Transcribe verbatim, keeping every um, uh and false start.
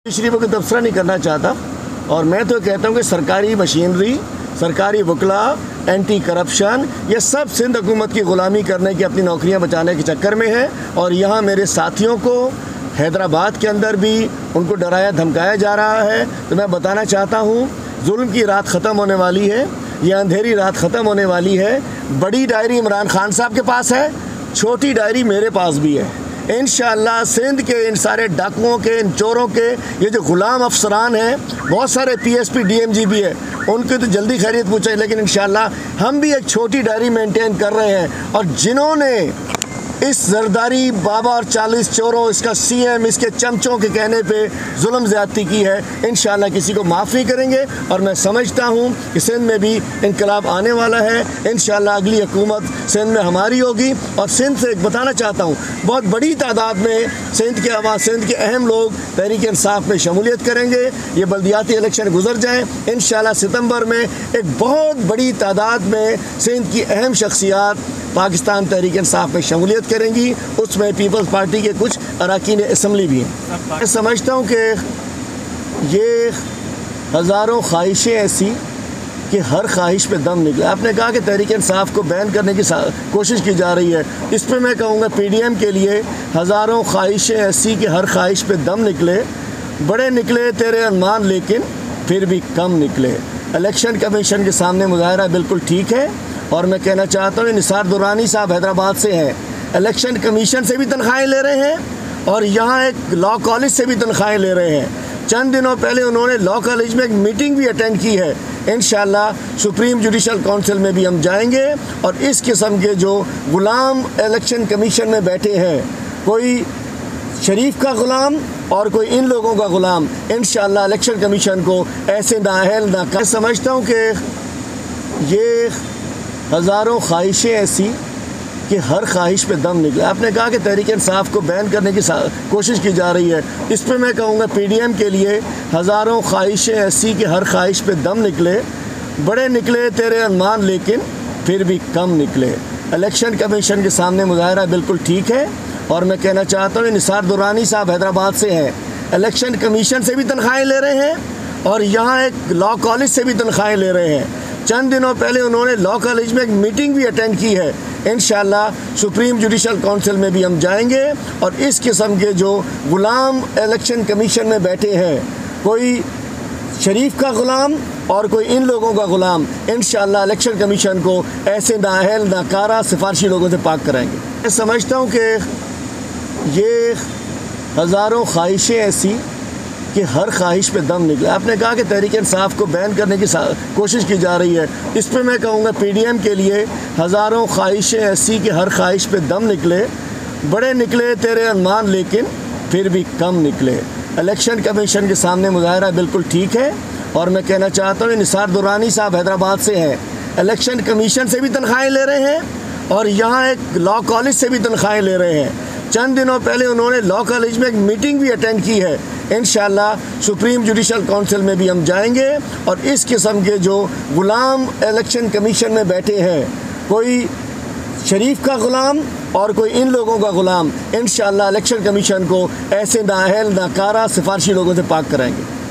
शरीफों का तबसरा नहीं करना चाहता और मैं तो कहता हूँ कि सरकारी मशीनरी, सरकारी वकला, एंटी करप्शन, ये सब सिंध हुकूमत की ग़ुलामी करने की, अपनी नौकरियाँ बचाने के चक्कर में है। और यहाँ मेरे साथियों को हैदराबाद के अंदर भी उनको डराया धमकाया जा रहा है। तो मैं बताना चाहता हूँ, जुल्म की रात ख़त्म होने वाली है, यह अंधेरी रात ख़त्म होने वाली है। बड़ी डायरी इमरान खान साहब के पास है, छोटी डायरी मेरे पास भी है। इंशाअल्लाह सिंध के इन सारे डाकुओं के, इन चोरों के, ये जो ग़ुलाम अफसरान हैं, बहुत सारे पीएसपी डीएमजी भी है, उनकी तो जल्दी खैरियत पूछे, लेकिन इंशाअल्लाह हम भी एक छोटी डायरी मेंटेन कर रहे हैं। और जिन्होंने इस जरदारी बाबा और चालीस चोरों, इसका सीएम, इसके चमचों के कहने पे जुल्म ज़्यादती की है, इंशाअल्लाह किसी को माफ़ नहीं करेंगे। और मैं समझता हूँ कि सिंध में भी इनकलाब आने वाला है। इंशाअल्लाह अगली हुकूमत सिंध में हमारी होगी। और सिंध से एक बताना चाहता हूँ, बहुत बड़ी तादाद में सिंध के आवाम, सिंध के अहम लोग तहरीक इंसाफ में शमूलियत करेंगे। ये बल्दियाती इलेक्शन गुजर जाएँ, इंशाअल्लाह सितंबर में एक बहुत बड़ी तादाद में सिंध की अहम शख्सियात पाकिस्तान तहरीक इंसाफ में शमूलियत करेंगी। उसमें पीपल्स पार्टी के कुछ अरकान असम्बली भी हैं। मैं समझता हूँ कि ये हज़ारों ख्वाहिशें ऐसी कि हर ख्वाहिश पे दम निकले। आपने कहा कि तहरीक इंसाफ को बैन करने की कोशिश की जा रही है, इस पर मैं कहूँगा पीडीएम के लिए हज़ारों ख्वाहिशें ऐसी कि हर ख्वाहिश पे दम निकले। बड़े निकले तेरे अरमान लेकिन फिर भी कम निकले। इलेक्शन कमीशन के सामने मुजाहरा बिल्कुल ठीक है। और मैं कहना चाहता हूँ, निसार दुरानी साहब हैदराबाद से हैं, इलेक्शन कमीशन से भी तनख्वाहें ले रहे हैं और यहाँ एक लॉ कॉलेज से भी तनख्वाहें ले रहे हैं। चंद दिनों पहले उन्होंने लॉ कॉलेज में एक मीटिंग भी अटेंड की है। इंशाअल्लाह सुप्रीम जुडिशल काउंसिल में भी हम जाएंगे और इस किस्म के जो ग़ुलाम इलेक्शन कमीशन में बैठे हैं, कोई शरीफ का ग़ुलाम और कोई इन लोगों का ग़ुलाम, इंशाअल्लाह इलेक्शन कमीशन को ऐसे नाअहल ना कर। समझता हूँ कि ये हज़ारों ख्वाहिशें ऐसी कि हर ख्वाहिश पे दम निकले। आपने कहा कि तहरीक इंसाफ को बैन करने की कोशिश की जा रही है, इस पर मैं कहूँगा पीडीएम के लिए हज़ारों ख्वाहिशें ऐसी कि हर ख्वाहिश पे दम निकले। बड़े निकले तेरे अरमान लेकिन फिर भी कम निकले। इलेक्शन कमीशन के सामने मुजाहरा बिल्कुल ठीक है। और मैं कहना चाहता हूँ, निसार दुरानी साहब हैदराबाद से हैं, इलेक्शन कमीशन से भी तनख्वाहें ले रहे हैं और यहाँ एक लॉ कॉलेज से भी तनख्वाहें ले रहे हैं। चंद दिनों पहले उन्होंने लॉ कॉलेज में एक मीटिंग भी अटेंड की है। इंशाअल्लाह सुप्रीम जुडिशल काउंसिल में भी हम जाएंगे और इस किस्म के जो ग़ुलाम इलेक्शन कमीशन में बैठे हैं, कोई शरीफ का ग़ुलाम और कोई इन लोगों का ग़ुलाम, इंशाअल्लाह इलेक्शन कमीशन को ऐसे नाअहल नाकारा सिफारशी लोगों से पाक कराएंगे। मैं समझता हूँ कि ये हज़ारों ख्वाहिशें ऐसी कि हर ख्वाहिश पे दम निकले। आपने कहा कि तहरीक इंसाफ को बैन करने की कोशिश की जा रही है, इस पर मैं कहूँगा पीडीएम के लिए हज़ारों ख्वाहिशें ऐसी कि हर ख्वाहिश पे दम निकले। बड़े निकले तेरे अरमान लेकिन फिर भी कम निकले। इलेक्शन कमीशन के सामने मुजाहरा बिल्कुल ठीक है। और मैं कहना चाहता हूँ, निसार दुरानी साहब हैदराबाद से हैं, इलेक्शन कमीशन से भी तनख्वाहें ले रहे हैं और यहाँ एक लॉ कॉलेज से भी तनख्वाहें ले रहे हैं। चंद दिनों पहले उन्होंने लॉ कॉलेज में एक मीटिंग भी अटेंड की है। इंशाअल्लाह सुप्रीम जुडिशल काउंसिल में भी हम जाएंगे और इस किस्म के जो ग़ुलाम इलेक्शन कमीशन में बैठे हैं, कोई शरीफ का ग़ुलाम और कोई इन लोगों का ग़ुलाम, इंशाअल्लाह इलेक्शन कमीशन को ऐसे नाअहल नाकारा सिफारशी लोगों से पाक कराएंगे।